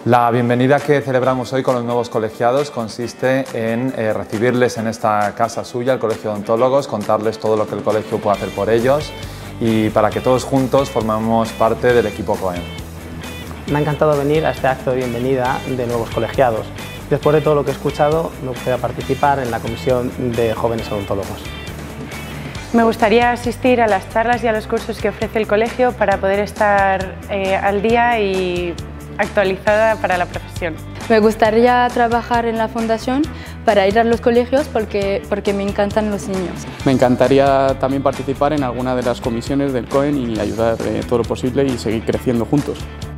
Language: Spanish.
La bienvenida que celebramos hoy con los nuevos colegiados consiste en recibirles en esta casa suya, el Colegio de Odontólogos, contarles todo lo que el colegio puede hacer por ellos y para que todos juntos formamos parte del equipo Cohen. Me ha encantado venir a este acto de bienvenida de nuevos colegiados. Después de todo lo que he escuchado, me gustaría participar en la comisión de jóvenes odontólogos. Me gustaría asistir a las charlas y a los cursos que ofrece el colegio para poder estar al día y actualizada para la profesión. Me gustaría trabajar en la fundación para ir a los colegios porque me encantan los niños. Me encantaría también participar en alguna de las comisiones del Cohen y ayudar todo lo posible y seguir creciendo juntos.